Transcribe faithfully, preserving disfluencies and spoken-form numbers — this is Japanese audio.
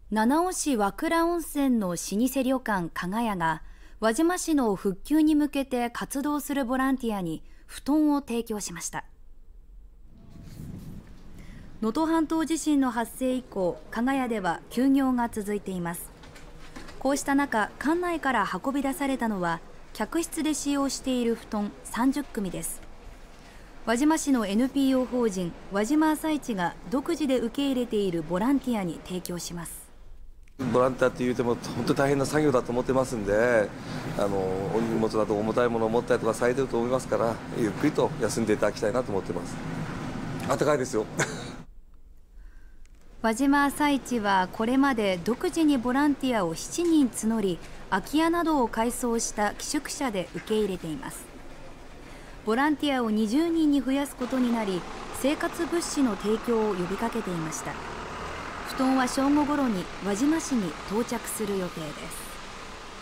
七尾市和倉温泉の老舗旅館加賀屋が輪島市の復旧に向けて活動するボランティアに布団を提供しました。能登半島地震の発生以降、加賀屋では休業が続いています。こうした中、館内から運び出されたのは客室で使用している布団さんじゅっくみです。輪島市の エヌピーオー 法人輪島朝市が独自で受け入れているボランティアに提供します。 ボランティアって言うても本当に大変な作業だと思ってますんで、あのお荷物など重たいものを持ったりとかされてると思いますから、ゆっくりと休んでいただきたいなと思ってます。暖かいですよ。 輪島朝市はこれまで独自にボランティアをしちにん募り、空き家などを改装した寄宿舎で受け入れています。ボランティアをにじゅうにんに増やすことになり、生活物資の提供を呼びかけていました。布団は正午ごろに輪島市に到着する予定です。